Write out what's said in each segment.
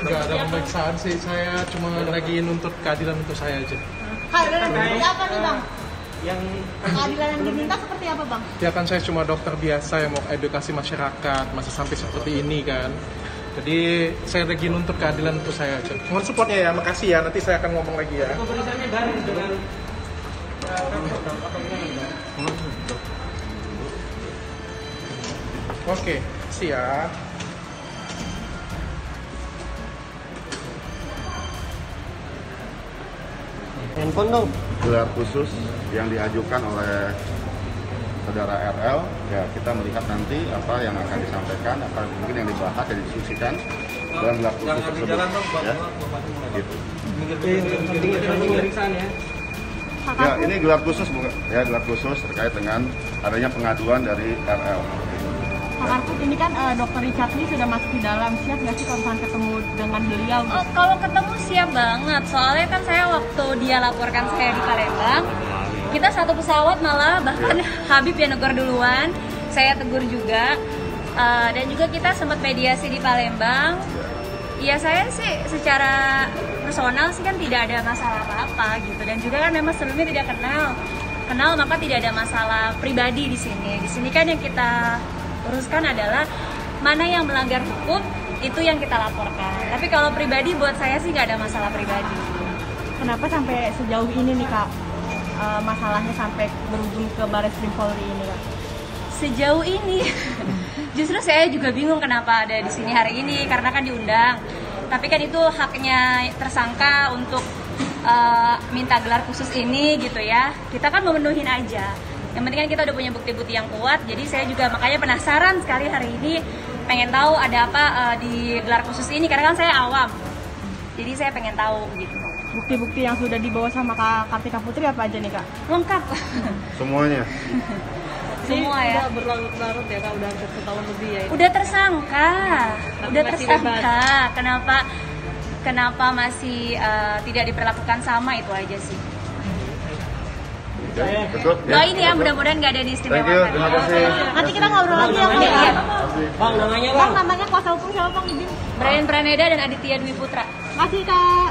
Nggak ada pemeriksaan sih, saya cuma lagi nuntut keadilan untuk saya aja. Keadilan seperti apa nih Bang? Keadilan yang diminta seperti apa Bang? Ya kan saya cuma dokter biasa yang mau edukasi masyarakat, masa sampai seperti ini kan. Jadi saya lagi nuntut keadilan untuk saya aja. Mohon supportnya ya, makasih ya, nanti saya akan ngomong lagi ya. Pemeriksaannya bareng dengan Oke, siap. handphone dong. Gelar khusus yang diajukan oleh saudara RL, ya kita melihat nanti apa yang akan disampaikan, apa mungkin yang dibahas dan didiskusikan dalam gelar khusus tersebut. Ya, gitu. Pemeriksaan ya. Ya, ini gelar khusus, ya gelar khusus terkait dengan adanya pengaduan dari RL. Pak Karput, ini kan Dr. Richard Lee sudah masuk di dalam, siap nggak sih kalau misalnya ketemu dengan beliau? Oh, kalau ketemu siap banget, soalnya kan saya waktu dia laporkan saya di Palembang, kita satu pesawat malah, bahkan Habib yang negor duluan, saya tegur juga, dan juga kita sempat mediasi di Palembang. Ya saya sih secara personal sih kan tidak ada masalah apa-apa gitu, dan juga kan memang sebelumnya tidak kenal maka tidak ada masalah pribadi di sini. Di sini kan yang kita uruskan adalah mana yang melanggar hukum, itu yang kita laporkan. Tapi kalau pribadi buat saya sih nggak ada masalah pribadi. Kenapa sampai sejauh ini nih Kak, masalahnya sampai berujung ke Baris Krim Polri ini Kak? Sejauh ini justru saya juga bingung kenapa ada di sini hari ini, karena kan diundang. Tapi kan itu haknya tersangka untuk minta gelar khusus ini gitu ya. Kita kan memenuhin aja. Yang penting kan kita udah punya bukti-bukti yang kuat. Jadi saya juga makanya penasaran sekali hari ini, pengen tahu ada apa di gelar khusus ini, karena kan saya awam. Jadi saya pengen tahu gitu. Bukti-bukti yang sudah dibawa sama Kak Kartika Putri apa aja nih Kak? Lengkap. Semuanya. Semua ya. Udah berlarut-larut ya Kak, udah hampir setahun lebih ya. Udah tersangka. Tapi Udah masih tersangka. Kenapa masih tidak diperlakukan sama, itu aja sih. Ya, betul. Doain ya, mudah-mudahan nggak ada Thank you, diistimewakan. terima kasih. Nanti kita ngobrol lagi ya Bang. Iya. Bang, namanya Bang, namanya kuasa hukum siapa Bang? Izin. Brian Praneda dan Aditya Dwi Putra. Makasih Kak.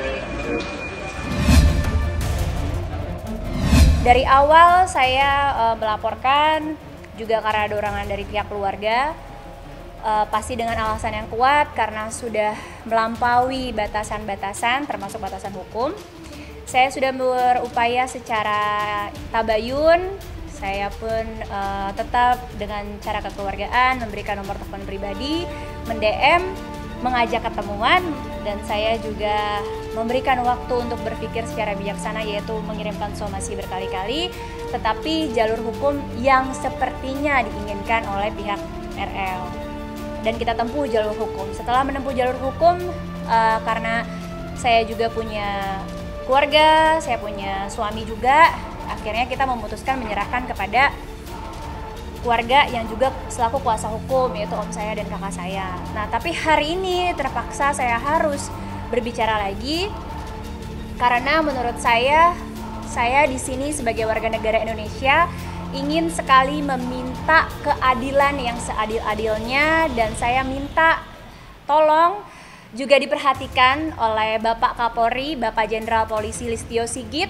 Dari awal saya melaporkan juga karena dorongan dari pihak keluarga, pasti dengan alasan yang kuat karena sudah melampaui batasan-batasan termasuk batasan hukum. Saya sudah berupaya secara tabayun, saya pun tetap dengan cara kekeluargaan memberikan nomor telepon pribadi, mend-DM, mengajak ketemuan, dan saya juga memberikan waktu untuk berpikir secara bijaksana, yaitu mengirimkan somasi berkali-kali, tetapi jalur hukum yang sepertinya diinginkan oleh pihak RL. Dan kita tempuh jalur hukum. Setelah menempuh jalur hukum, karena saya juga punya keluarga, saya punya suami juga, akhirnya kita memutuskan menyerahkan kepada keluarga yang juga selaku kuasa hukum, yaitu om saya dan kakak saya. Nah, tapi hari ini terpaksa saya harus berbicara lagi karena menurut saya di sini sebagai warga negara Indonesia ingin sekali meminta keadilan yang seadil-adilnya, dan saya minta tolong juga diperhatikan oleh Bapak Kapolri, Bapak Jenderal Polisi Listio Sigit,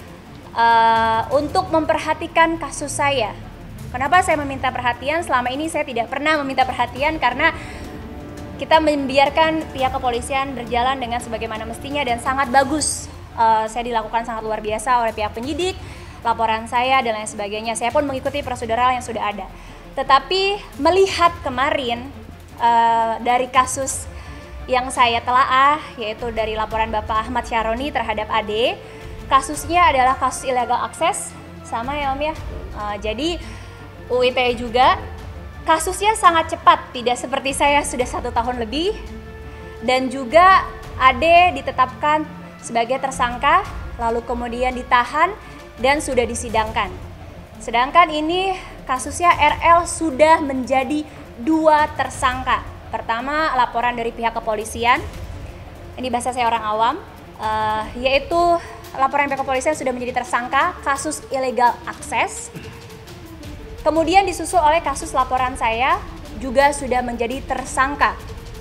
untuk memperhatikan kasus saya. Kenapa saya meminta perhatian? Selama ini saya tidak pernah meminta perhatian karena kita membiarkan pihak kepolisian berjalan dengan sebagaimana mestinya dan sangat bagus. Saya dilakukan sangat luar biasa oleh pihak penyidik, laporan saya dan lain sebagainya. Saya pun mengikuti prosedural yang sudah ada. Tetapi melihat kemarin dari kasus yang saya telaah, yaitu dari laporan Bapak Ahmad Syaroni terhadap AD, kasusnya adalah kasus illegal akses, sama ya Om ya. Jadi UITE juga kasusnya sangat cepat, tidak seperti saya sudah 1 tahun lebih, dan juga AD ditetapkan sebagai tersangka, lalu kemudian ditahan dan sudah disidangkan. Sedangkan ini kasusnya RL sudah menjadi 2 tersangka. Pertama, laporan dari pihak kepolisian, ini bahasa saya orang awam, yaitu laporan pihak kepolisian sudah menjadi tersangka kasus illegal akses. Kemudian disusul oleh kasus laporan saya juga sudah menjadi tersangka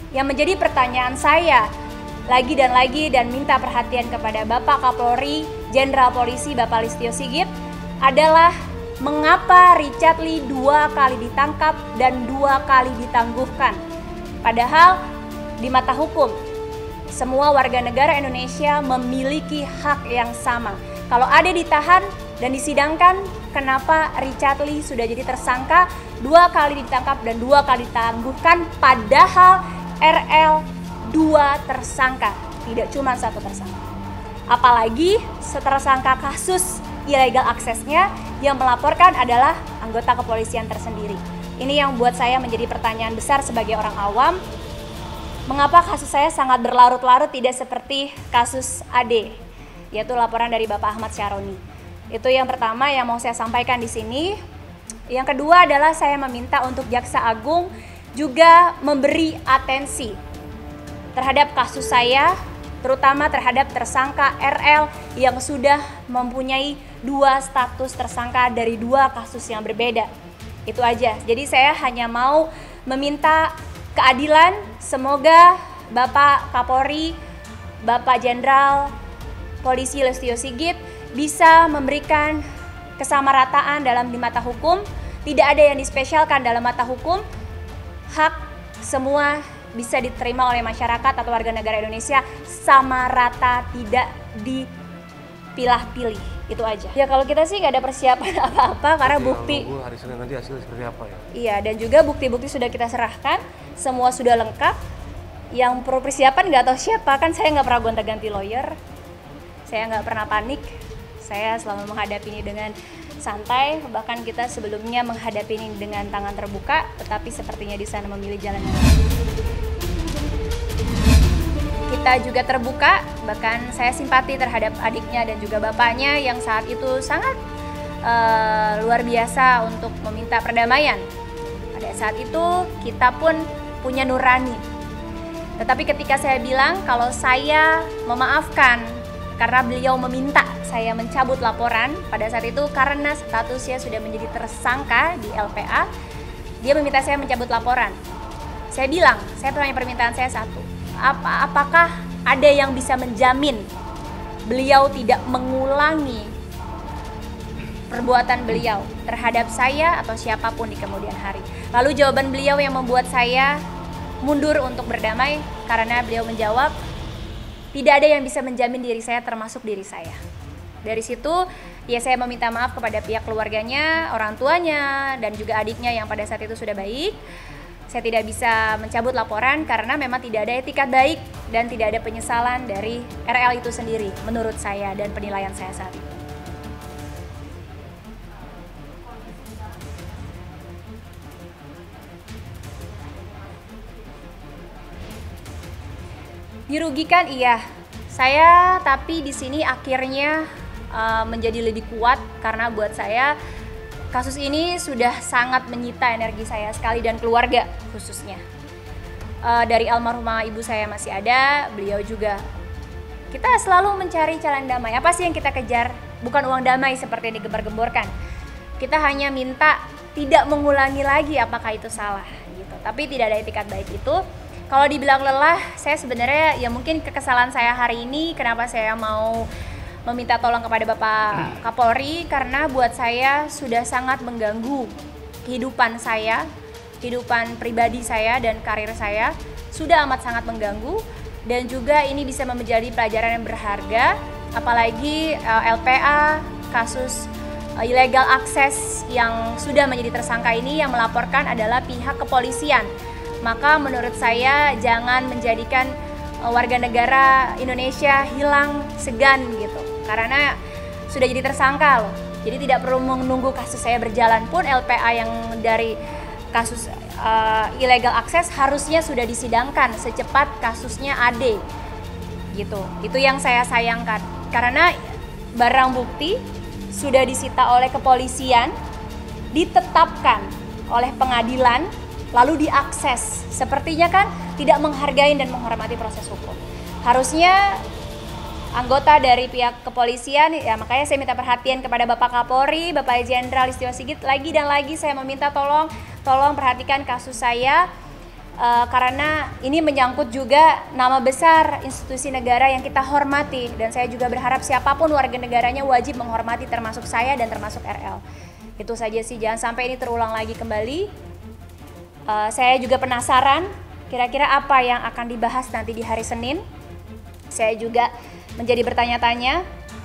Yang menjadi pertanyaan saya lagi dan minta perhatian kepada Bapak Kapolri Jenderal Polisi Bapak Listio Sigit adalah mengapa Richard Lee 2 kali ditangkap dan 2 kali ditangguhkan. Padahal di mata hukum semua warga negara Indonesia memiliki hak yang sama. Kalau ada ditahan dan disidangkan, kenapa Richard Lee sudah jadi tersangka 2 kali ditangkap dan 2 kali ditangguhkan, padahal RL 2 tersangka, tidak cuma 1 tersangka. Apalagi tersangka kasus illegal aksesnya yang melaporkan adalah anggota kepolisian tersendiri. Ini yang buat saya menjadi pertanyaan besar sebagai orang awam. Mengapa kasus saya sangat berlarut-larut tidak seperti kasus AD, yaitu laporan dari Bapak Ahmad Syaroni. Itu yang pertama yang mau saya sampaikan di sini. Yang kedua adalah saya meminta untuk Jaksa Agung juga memberi atensi terhadap kasus saya, terutama terhadap tersangka RL yang sudah mempunyai 2 status tersangka dari 2 kasus yang berbeda. Itu aja. Jadi saya hanya mau meminta keadilan. Semoga Bapak Kapolri, Bapak Jenderal Polisi Listio Sigit bisa memberikan kesamarataan dalam di mata hukum. Tidak ada yang dispesialkan dalam mata hukum. Hak semua bisa diterima oleh masyarakat atau warga negara Indonesia sama rata, tidak dipilah-pilih. Itu aja. Ya kalau kita sih nggak ada persiapan apa-apa karena bukti. Hari Senin nanti hasilnya seperti apa ya? Iya, dan juga bukti-bukti sudah kita serahkan, semua sudah lengkap. Yang perlu persiapan nggak tahu siapa, kan saya nggak pernah gonta-ganti lawyer, saya nggak pernah panik, saya selalu menghadapi ini dengan santai. Bahkan kita sebelumnya menghadapi ini dengan tangan terbuka, tetapi sepertinya di sana memilih jalan yang lain. Kita juga terbuka, bahkan saya simpati terhadap adiknya dan juga bapaknya yang saat itu sangat luar biasa untuk meminta perdamaian. Pada saat itu kita pun punya nurani. Tetapi ketika saya bilang kalau saya memaafkan karena beliau meminta saya mencabut laporan pada saat itu karena statusnya sudah menjadi tersangka di LPA, dia meminta saya mencabut laporan. Saya bilang, saya punya permintaan saya satu. Apakah ada yang bisa menjamin beliau tidak mengulangi perbuatan beliau terhadap saya atau siapapun di kemudian hari? Lalu jawaban beliau yang membuat saya mundur untuk berdamai karena beliau menjawab, tidak ada yang bisa menjamin diri saya termasuk diri saya. Dari situ ya saya meminta maaf kepada pihak keluarganya, orang tuanya, dan juga adiknya yang pada saat itu sudah baik. Saya tidak bisa mencabut laporan karena memang tidak ada etikat baik dan tidak ada penyesalan dari RL itu sendiri menurut saya dan penilaian saya saat itu. Dirugikan iya. Saya tapi di sini akhirnya menjadi lebih kuat karena buat saya kasus ini sudah sangat menyita energi saya sekali dan keluarga khususnya. Dari almarhumah ibu saya masih ada, beliau juga. Kita selalu mencari jalan damai. Apa sih yang kita kejar? Bukan uang damai seperti yang digembar-gemborkan. Kita hanya minta tidak mengulangi lagi apakah itu salah gitu. Tapi tidak ada etikat baik itu. Kalau dibilang lelah, saya sebenarnya ya mungkin kekesalan saya hari ini kenapa saya mau meminta tolong kepada Bapak Kapolri karena buat saya sudah sangat mengganggu kehidupan saya, kehidupan pribadi saya dan karir saya sudah amat sangat mengganggu dan juga ini bisa menjadi pelajaran yang berharga apalagi LPA kasus illegal access yang sudah menjadi tersangka ini yang melaporkan adalah pihak kepolisian. Maka menurut saya jangan menjadikan warga negara Indonesia hilang segan gitu. Karena sudah jadi tersangka loh. Jadi tidak perlu menunggu kasus saya berjalan pun LPA yang dari kasus illegal access harusnya sudah disidangkan secepat kasusnya AD. Gitu. Itu yang saya sayangkan. Karena barang bukti sudah disita oleh kepolisian, ditetapkan oleh pengadilan, lalu diakses. Sepertinya kan tidak menghargai dan menghormati proses hukum. Harusnya anggota dari pihak kepolisian, ya makanya saya minta perhatian kepada Bapak Kapolri, Bapak Jenderal Listio Sigit, lagi dan lagi saya meminta tolong perhatikan kasus saya. karena ini menyangkut juga nama besar institusi negara yang kita hormati, dan saya juga berharap siapapun warga negaranya wajib menghormati, termasuk saya dan termasuk RL. Itu saja sih, jangan sampai ini terulang lagi kembali. Saya juga penasaran kira-kira apa yang akan dibahas nanti di hari Senin. Saya juga menjadi bertanya-tanya,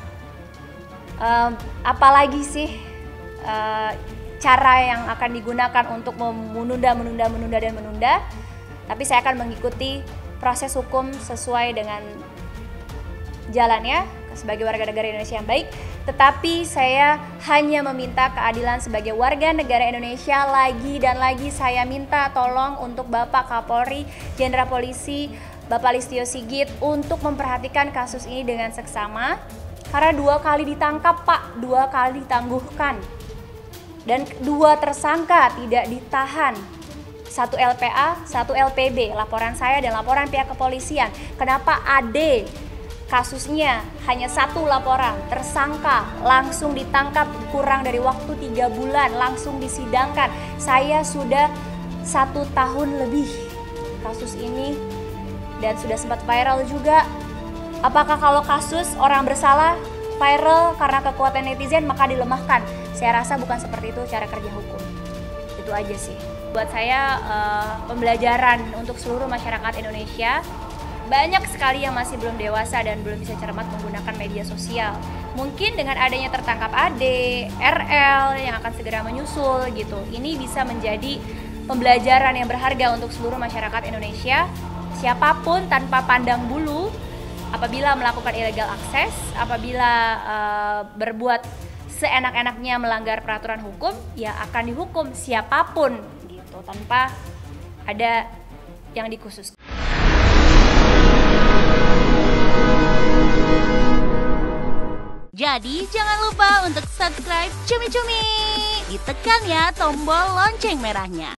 apalagi sih cara yang akan digunakan untuk menunda. Tapi saya akan mengikuti proses hukum sesuai dengan jalannya sebagai warga negara Indonesia yang baik. Tetapi saya hanya meminta keadilan sebagai warga negara Indonesia. Lagi dan lagi saya minta tolong untuk Bapak Kapolri Jenderal Polisi Bapak Listio Sigit untuk memperhatikan kasus ini dengan seksama. Karena 2 kali ditangkap Pak, 2 kali ditangguhkan. Dan 2 tersangka tidak ditahan. 1 LPA, 1 LPB, laporan saya dan laporan pihak kepolisian. Kenapa AD kasusnya hanya 1 laporan, tersangka langsung ditangkap kurang dari waktu 3 bulan, langsung disidangkan. Saya sudah 1 tahun lebih kasus ini dan sudah sempat viral juga. Apakah kalau kasus orang bersalah viral karena kekuatan netizen maka dilemahkan? Saya rasa bukan seperti itu cara kerja hukum. Itu aja sih. Buat saya pembelajaran untuk seluruh masyarakat Indonesia. Banyak sekali yang masih belum dewasa dan belum bisa cermat menggunakan media sosial. Mungkin dengan adanya tertangkap AD, RL yang akan segera menyusul gitu. Ini bisa menjadi pembelajaran yang berharga untuk seluruh masyarakat Indonesia. Siapapun tanpa pandang bulu, apabila melakukan illegal access, apabila berbuat seenak-enaknya melanggar peraturan hukum, ya akan dihukum siapapun gitu, tanpa ada yang dikhususkan. Jadi jangan lupa untuk subscribe Cumi Cumi. Ditekan ya tombol lonceng merahnya.